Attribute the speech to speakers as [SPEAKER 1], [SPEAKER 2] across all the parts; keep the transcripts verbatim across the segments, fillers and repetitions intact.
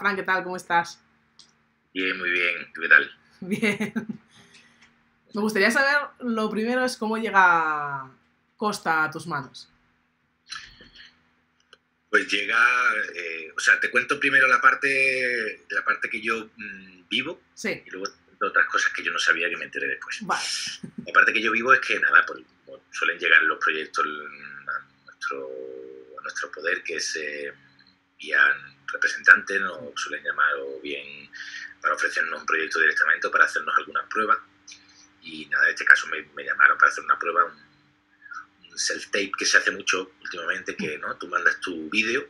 [SPEAKER 1] Fran, ¿qué tal? ¿Cómo estás?
[SPEAKER 2] Bien, muy bien. ¿Qué tal?
[SPEAKER 1] Bien. Me gustaría saber, lo primero es cómo llega Costa a tus manos.
[SPEAKER 2] Pues llega, eh, o sea, te cuento primero la parte, la parte que yo mmm, vivo
[SPEAKER 1] Sí.
[SPEAKER 2] y luego te cuento otras cosas que yo no sabía que me enteré después.
[SPEAKER 1] Vale.
[SPEAKER 2] La parte que yo vivo es que nada, pues, suelen llegar los proyectos a nuestro, a nuestro poder, que es eh, vía representantes, nos suelen llamar o bien para ofrecernos un proyecto directamente o para hacernos algunas pruebas. Y nada, en este caso me, me llamaron para hacer una prueba, un, un self-tape que se hace mucho últimamente, que ¿no? Tú mandas tu vídeo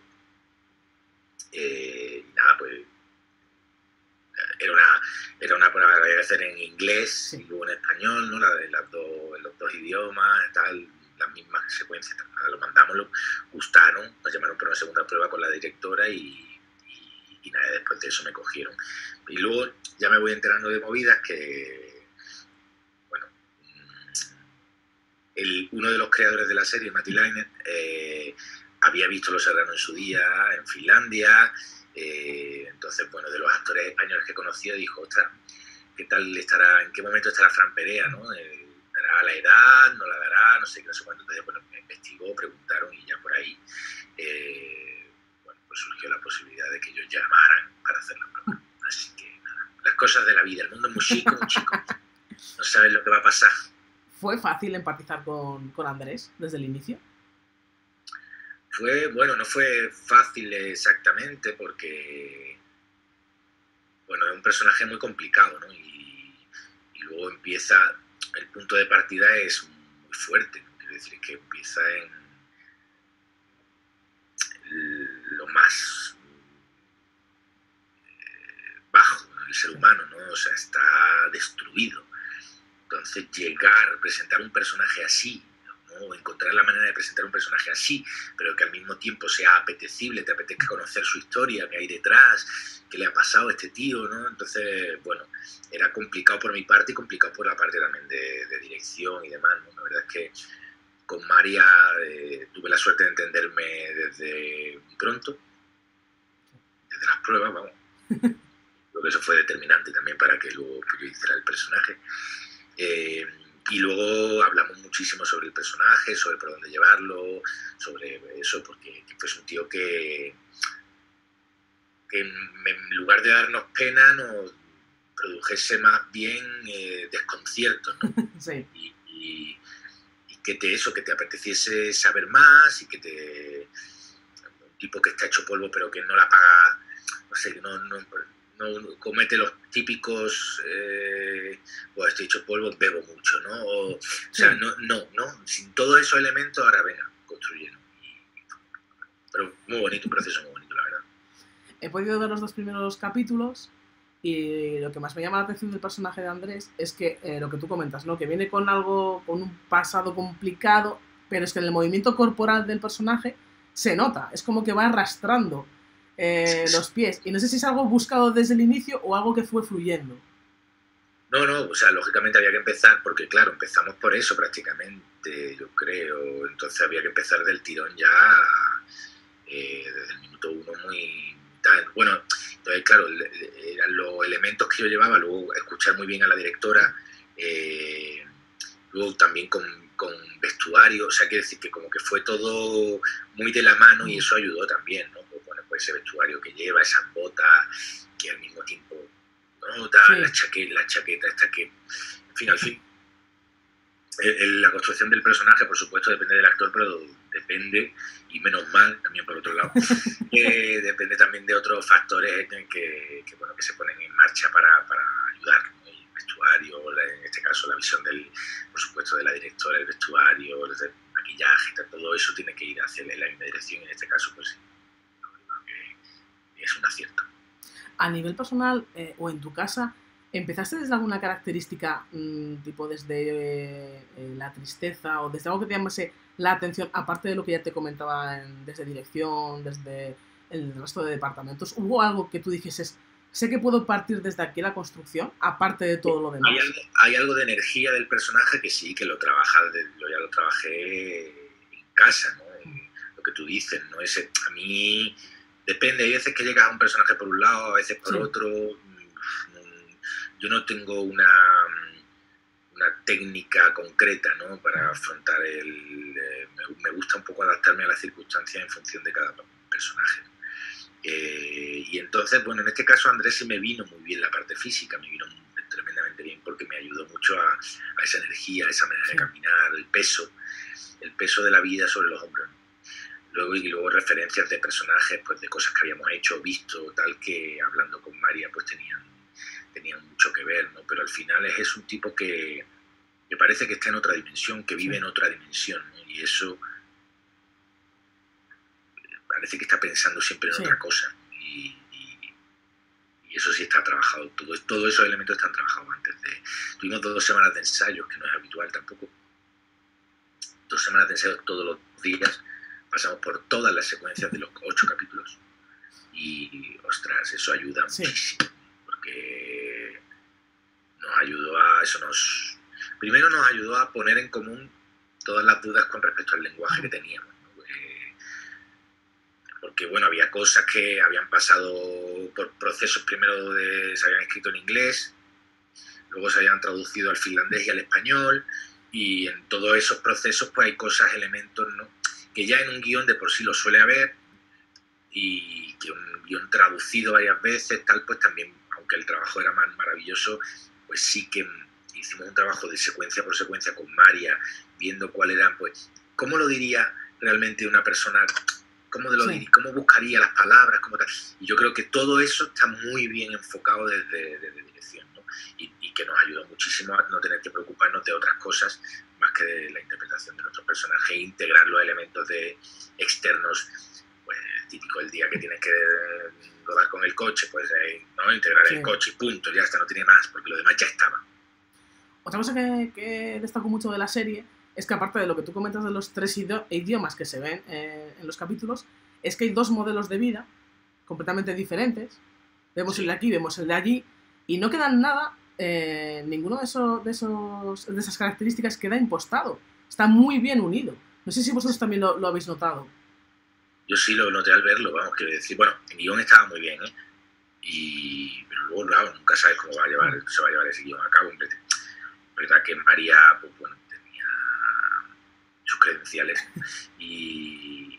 [SPEAKER 2] eh, y nada, pues era una, era una prueba que había que hacer en inglés sí. y luego en español, ¿no? La de las dos, en los dos idiomas, tal, las mismas secuencias, tal, nada, lo mandamos, lo gustaron, nos llamaron para una segunda prueba con la directora y, y, y nada, después de eso me cogieron. Y luego ya me voy enterando de movidas que, bueno, el, uno de los creadores de la serie, Matti Lainen, eh, había visto Los Serrano en su día, en Finlandia. Eh, entonces, bueno, de los actores españoles que conocía, dijo, ostras, ¿qué tal estará, en qué momento estará Fran Perea, ¿no? Eh, ¿Dará la edad? ¿No la dará? No sé qué, no sé cuánto. Entonces, bueno, me investigó, preguntaron y ya por ahí, eh, bueno, pues surgió la posibilidad de que ellos llamaran para hacer la prueba. Así que, nada, las cosas de la vida, el mundo es muy chico, muy chico. No sabes lo que va a pasar.
[SPEAKER 1] ¿Fue fácil empatizar con, con Andrés desde el inicio?
[SPEAKER 2] Fue, bueno, no fue fácil exactamente porque, bueno, es un personaje muy complicado, ¿no? Y, y luego empieza, el punto de partida es muy fuerte, ¿no? Quiero decir que empieza en lo más eh, bajo del ser humano, ¿no? O sea, está destruido. Entonces, llegar, presentar un personaje así, ¿no? Encontrar la manera de presentar un personaje así, pero que al mismo tiempo sea apetecible, te apetezca conocer su historia, qué hay detrás, qué le ha pasado a este tío, ¿no? Entonces, bueno, era complicado por mi parte y complicado por la parte también de, de dirección y demás, ¿no? La verdad es que con María eh, tuve la suerte de entenderme desde muy pronto, desde las pruebas, vamos. Creo que eso fue determinante también para que luego yo hiciera el personaje. Eh, y luego hablamos muchísimo sobre el personaje, sobre por dónde llevarlo, sobre eso, porque fue un tío que, que en lugar de darnos pena nos produjese más bien eh, desconcierto, ¿no?
[SPEAKER 1] Sí.
[SPEAKER 2] Y, y, y que te eso, que te apeteciese saber más y que te... un tipo que está hecho polvo pero que no la paga, no sé, que no... no no comete los típicos, eh, pues estoy hecho polvo, bebo mucho, ¿no? O, o sea, no, no, no, sin todos esos elementos, ahora venga, construyendo. Pero muy bonito, un proceso muy bonito, la verdad.
[SPEAKER 1] He podido ver los dos primeros capítulos y lo que más me llama la atención del personaje de Andrés es que eh, lo que tú comentas, ¿no? Que viene con algo, con un pasado complicado, pero es que en el movimiento corporal del personaje se nota, es como que va arrastrando Eh, los pies. Y no sé si es algo buscado desde el inicio o algo que fue fluyendo.
[SPEAKER 2] No, no, o sea, lógicamente había que empezar, porque claro, empezamos por eso prácticamente, yo creo. Entonces había que empezar del tirón ya eh, desde el minuto uno muy tal. Bueno, entonces claro, eran los elementos que yo llevaba, luego escuchar muy bien a la directora, eh, luego también con, con vestuario, o sea, quiere decir que como que fue todo muy de la mano y eso ayudó también, ¿no? Bueno, pues ese vestuario que lleva, esas botas, que al mismo tiempo, ¿no? Da, sí. la, chaqueta, la chaqueta esta que, en fin, al fin, el, el, la construcción del personaje, por supuesto, depende del actor, pero depende, y menos mal, también por otro lado, eh, depende también de otros factores que, que, que, bueno, que se ponen en marcha para, para ayudar, ¿no? El vestuario, en este caso la visión, del, por supuesto, de la directora, el vestuario, el maquillaje, todo eso tiene que ir hacia la misma dirección, en este caso, pues sí, creo que es un acierto.
[SPEAKER 1] A nivel personal, eh, o en tu casa, ¿empezaste desde alguna característica, mmm, tipo desde eh, la tristeza o desde algo que te llamase la atención, aparte de lo que ya te comentaba en, desde dirección, desde el resto de departamentos? ¿Hubo algo que tú dijeses, sé que puedo partir desde aquí la construcción, aparte de todo lo demás?
[SPEAKER 2] Hay algo, hay algo de energía del personaje que sí, que lo trabaja, lo, ya lo trabajé en casa, ¿no? En lo que tú dices, ¿no? Ese, a mí... depende, hay veces que llegas a un personaje por un lado, a veces por
[SPEAKER 1] Sí.
[SPEAKER 2] otro. Yo no tengo una, una técnica concreta, ¿no?, para afrontar el... Eh, me, me gusta un poco adaptarme a las circunstancias en función de cada personaje. Eh, y entonces, bueno, en este caso a Andrés sí me vino muy bien la parte física, me vino tremendamente bien porque me ayudó mucho a, a esa energía, a esa manera sí. de caminar, el peso, el peso de la vida sobre los hombros. Luego, y luego referencias de personajes, pues de cosas que habíamos hecho, visto, tal, que hablando con María, pues tenían, tenían mucho que ver, ¿no? Pero al final es, es un tipo que me parece que está en otra dimensión, que vive sí. en otra dimensión, ¿no? Y eso parece que está pensando siempre en sí. otra cosa. Y, y, y eso sí está trabajado, todo, todos esos elementos están trabajados antes de... Tuvimos dos semanas de ensayos, que no es habitual tampoco. Dos semanas de ensayos todos los días. Pasamos por todas las secuencias de los ocho capítulos y, ostras, eso ayuda sí. muchísimo, porque nos ayudó a... eso nos Primero nos ayudó a poner en común todas las dudas con respecto al lenguaje que teníamos, ¿no? Eh, porque, bueno, había cosas que habían pasado por procesos, primero de, se habían escrito en inglés, luego se habían traducido al finlandés y al español, y en todos esos procesos pues hay cosas, elementos, ¿no?, que ya en un guión de por sí lo suele haber, y que un guión traducido varias veces, tal, pues también, aunque el trabajo era más maravilloso, pues sí que hicimos un trabajo de secuencia por secuencia con María, viendo cuál era, pues, cómo lo diría realmente una persona, cómo, de lo sí. diría, cómo buscaría las palabras, cómo tal. Y yo creo que todo eso está muy bien enfocado desde, desde dirección, ¿no? Y, y que nos ayudó muchísimo a no tener que preocuparnos de otras cosas más que de la interpretación de nuestro personaje, e integrar los elementos de externos, pues típico el día que tienes que rodar con el coche, pues eh, no integrar sí. el coche y punto, ya está, no tiene más, porque lo demás ya estaba.
[SPEAKER 1] Otra cosa que, que destaco mucho de la serie es que, aparte de lo que tú comentas de los tres idiomas que se ven eh, en los capítulos, es que hay dos modelos de vida completamente diferentes. Vemos sí. el de aquí, vemos el de allí, y no quedan nada, eh, ninguno de, esos, de, esos, de esas características queda impostado. Está muy bien unido. No sé si vosotros también lo, lo habéis notado.
[SPEAKER 2] Yo sí lo noté al verlo, vamos, quiero decir, bueno, el guión estaba muy bien, ¿eh? Y, pero luego, claro, nunca sabes cómo va a llevar, se va a llevar ese guión a cabo. Verdad que María, pues bueno, tenía sus credenciales y,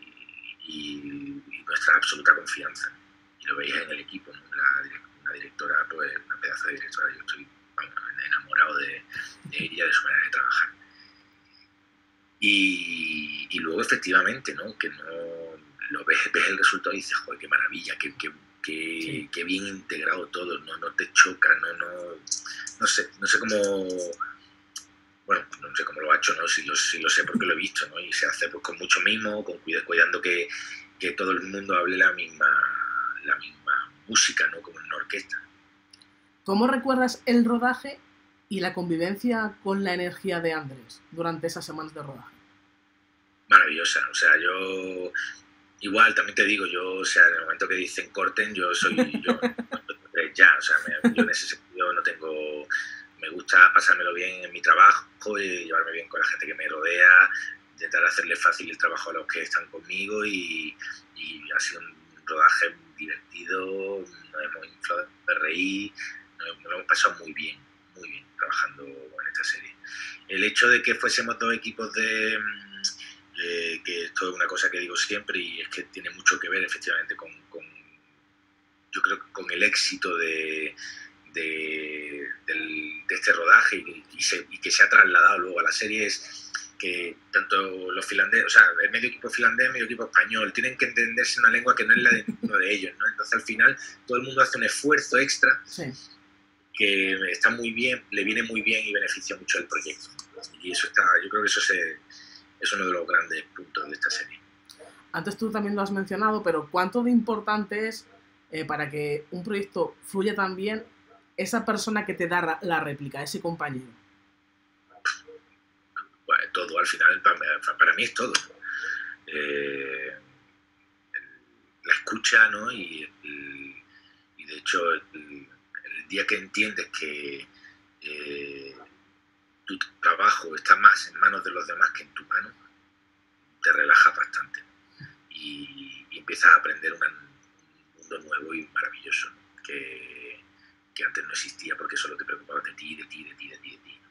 [SPEAKER 2] y, y nuestra absoluta confianza. Y lo veis en el equipo, ¿no? La, una directora, pues una pedazo de directora, yo estoy, vamos, enamorado de, de ella, de su manera de trabajar. Y, y luego, efectivamente, ¿no?, que no lo ves, ves el resultado y dices, joder, qué maravilla, qué, qué, qué, sí. qué bien integrado todo, no, no te choca, no, no, no sé, no sé cómo, bueno, no sé cómo lo ha hecho, ¿no? Sí lo, sí lo sé porque lo he visto, ¿no? Y se hace pues con mucho mimo, con cuidado, cuidando que, que todo el mundo hable la misma, la misma música, ¿no?, como en una orquesta.
[SPEAKER 1] ¿Cómo recuerdas el rodaje y la convivencia con la energía de Andrés durante esas semanas de rodaje?
[SPEAKER 2] Maravillosa, o sea, yo igual, también te digo, yo, o sea, en el momento que dicen corten, yo soy yo, ya, o sea, me, yo en ese sentido no tengo, me gusta pasármelo bien en mi trabajo y llevarme bien con la gente que me rodea, intentar hacerle fácil el trabajo a los que están conmigo, y, y ha sido un rodaje divertido, nos hemos inflado de reír, nos, nos lo hemos pasado muy bien, muy bien trabajando en esta serie. El hecho de que fuésemos dos equipos de... Eh, que esto es una cosa que digo siempre y es que tiene mucho que ver efectivamente con, con yo creo que con el éxito de, de, del, de este rodaje y, y, se, y que se ha trasladado luego a la serie, es que tanto los finlandeses, o sea, el medio equipo finlandés, el medio equipo español, tienen que entenderse una lengua que no es la de uno de ellos, ¿no? Entonces al final todo el mundo hace un esfuerzo extra sí. que está muy bien, le viene muy bien y beneficia mucho el proyecto. Y eso está, yo creo que eso se... es uno de los grandes puntos de esta serie.
[SPEAKER 1] Antes tú también lo has mencionado, pero ¿cuánto de importante es eh, para que un proyecto fluya tan bien esa persona que te da la réplica, ese compañero?
[SPEAKER 2] Bueno, todo, al final, para, para mí es todo. Eh, la escucha, ¿no? Y, el, y de hecho, el, el día que entiendes que eh, tu trabajo está más en manos de los demás que en tu mano, te relajas bastante y, y empiezas a aprender una, un mundo nuevo y maravilloso, ¿no? que, que antes no existía porque solo te preocupabas de ti, de ti, de ti, de ti, de ti, ¿no?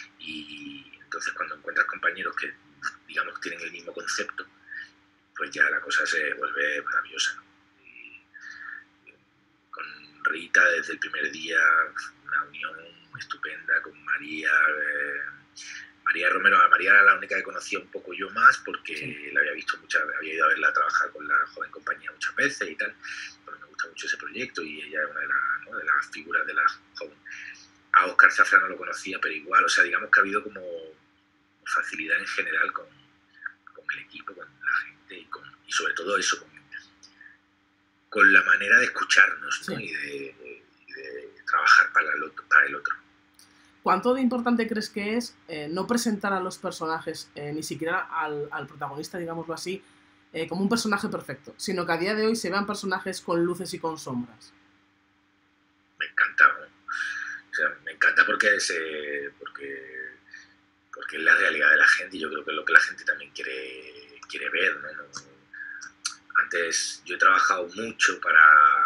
[SPEAKER 2] Y entonces cuando encuentras compañeros que, digamos, tienen el mismo concepto, pues ya la cosa se vuelve maravillosa, ¿no? Y, y con Rita desde el primer día, una unión estupenda, con María... Eh, María Romero, a María era la única que conocía un poco yo más porque sí. La había visto muchas, había ido a verla trabajar con la joven compañía muchas veces y tal, pero me gusta mucho ese proyecto y ella es una de, la, ¿no? de las figuras de la joven. A Óscar Zafra no lo conocía, pero igual, o sea, digamos que ha habido como facilidad en general con, con el equipo, con la gente y, con, y sobre todo eso, con, con la manera de escucharnos, ¿no? Sí. y, de, y de trabajar para el otro. Para el otro.
[SPEAKER 1] ¿Cuánto de importante crees que es eh, no presentar a los personajes, eh, ni siquiera al, al protagonista, digámoslo así, eh, como un personaje perfecto, sino que a día de hoy se vean personajes con luces y con sombras?
[SPEAKER 2] Me encanta, ¿no? O sea, me encanta porque es, eh, porque, porque es la realidad de la gente y yo creo que es lo que la gente también quiere, quiere ver, ¿no? No, antes yo he trabajado mucho para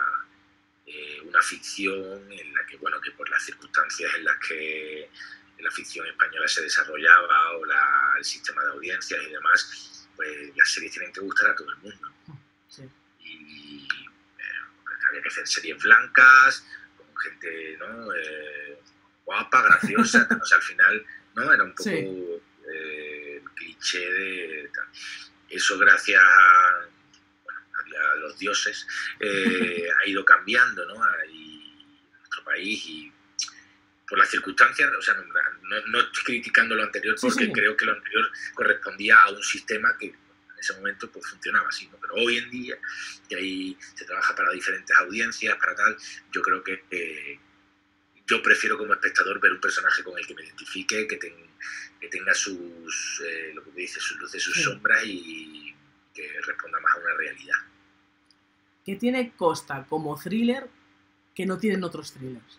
[SPEAKER 2] eh, una ficción en la que, bueno, que por las circunstancias en las que la ficción española se desarrollaba o la, el sistema de audiencias y demás, pues las series tienen que gustar a todo el mundo. Sí. Y eh, había que hacer series blancas, con gente, ¿no? Eh, guapa, graciosa, o sea, al final, ¿no? Era un poco sí. eh, el cliché de... Eso gracias a... a los dioses, eh, ha ido cambiando, ¿no? Y en nuestro país y por las circunstancias, o sea, no, no estoy criticando lo anterior porque sí, sí. creo que lo anterior correspondía a un sistema que en ese momento pues funcionaba así, ¿no? Pero hoy en día, que ahí se trabaja para diferentes audiencias, para tal, yo creo que eh, yo prefiero como espectador ver un personaje con el que me identifique, que, ten, que tenga sus, eh, lo que me dice, sus luces, sus sí. sombras y que responda más a una realidad.
[SPEAKER 1] ¿Qué tiene Costa como thriller que no tienen otros thrillers?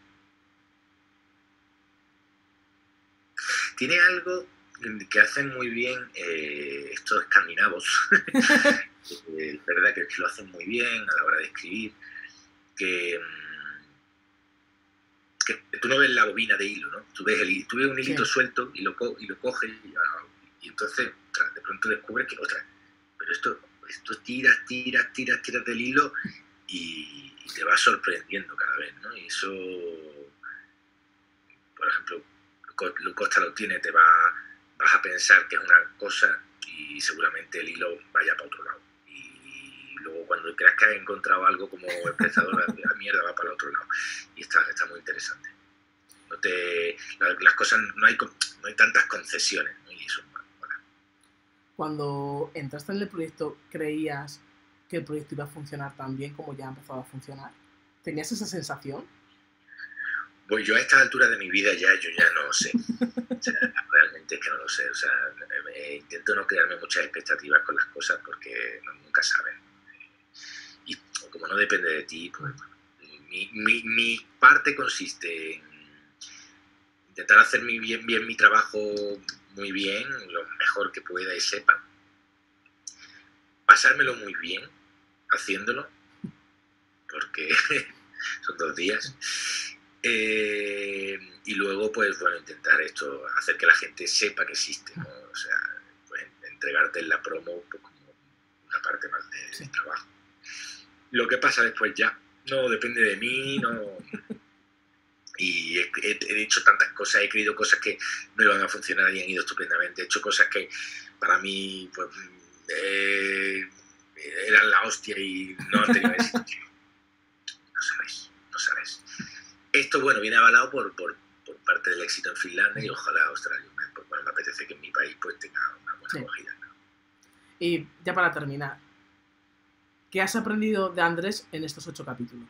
[SPEAKER 2] Tiene algo que hacen muy bien eh, estos escandinavos, eh, es verdad que lo hacen muy bien a la hora de escribir, que, que tú no ves la bobina de hilo, ¿no? Tú ves, el, tú ves un hilito sí. suelto y lo, co y lo coges y, y entonces de pronto descubres que, otra, pero esto... esto tiras, tiras, tiras, tiras del hilo y, y te vas sorprendiendo cada vez, ¿no? Y eso, por ejemplo, Costa lo tiene, te va, vas a pensar que es una cosa y seguramente el hilo vaya para otro lado. Y luego cuando creas que has encontrado algo como espectador, la mierda va para el otro lado. Y está, está muy interesante. No te, las cosas, no hay, no hay tantas concesiones, ¿no? Y eso,
[SPEAKER 1] cuando entraste en el proyecto, ¿creías que el proyecto iba a funcionar tan bien como ya ha empezado a funcionar? ¿Tenías esa sensación?
[SPEAKER 2] Pues yo a esta altura de mi vida ya, yo ya no lo sé. O sea, realmente es que no lo sé. O sea, eh, intento no crearme muchas expectativas con las cosas porque no, nunca saben. Y como no depende de ti, pues mi, mi, mi parte consiste en intentar hacer mi, bien, bien mi trabajo muy bien, lo mejor que pueda y sepa. Pasármelo muy bien haciéndolo, porque son dos días. Eh, y luego, pues, bueno, intentar esto, hacer que la gente sepa que existe, ¿no? O sea, pues, entregarte en la promo pues, como una parte más de, sí. del trabajo. Lo que pasa después ya no depende de mí, no... Y he, he, he hecho tantas cosas, he creído cosas que no iban a funcionar y han ido estupendamente. He hecho cosas que para mí pues, eh, eran la hostia y no han tenido éxito. No sabes, no sabes. Esto, bueno, viene avalado por, por, por parte del éxito en Finlandia y ojalá Australia. Pues, bueno, me apetece que en mi país pues, tenga una buena sí. acogida, ¿no?
[SPEAKER 1] Y ya para terminar, ¿qué has aprendido de Andrés en estos ocho capítulos?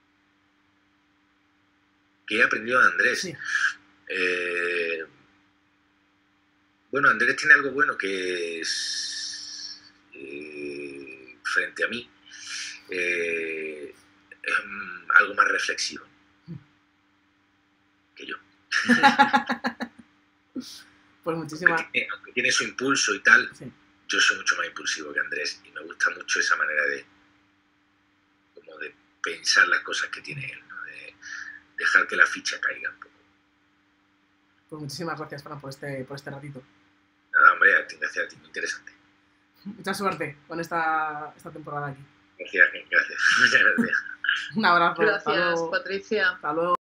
[SPEAKER 2] ¿Qué he aprendido de Andrés?
[SPEAKER 1] Sí.
[SPEAKER 2] Eh, bueno, Andrés tiene algo bueno que es, eh, frente a mí, eh, es algo más reflexivo que yo.
[SPEAKER 1] Pues muchísimas...
[SPEAKER 2] Aunque tiene, aunque tiene su impulso y tal,
[SPEAKER 1] sí.
[SPEAKER 2] yo soy mucho más impulsivo que Andrés y me gusta mucho esa manera de, como de pensar las cosas que tiene él, ¿no? De dejar que la ficha caiga un poco.
[SPEAKER 1] Pues muchísimas gracias, Fran, por este, por este ratito.
[SPEAKER 2] Nada, hombre, a ti, gracias a ti, muy interesante.
[SPEAKER 1] Mucha suerte con esta, esta temporada aquí.
[SPEAKER 2] Gracias, gracias. Muchas gracias.
[SPEAKER 1] Un abrazo.
[SPEAKER 3] Gracias, Patricia.
[SPEAKER 1] Hasta luego.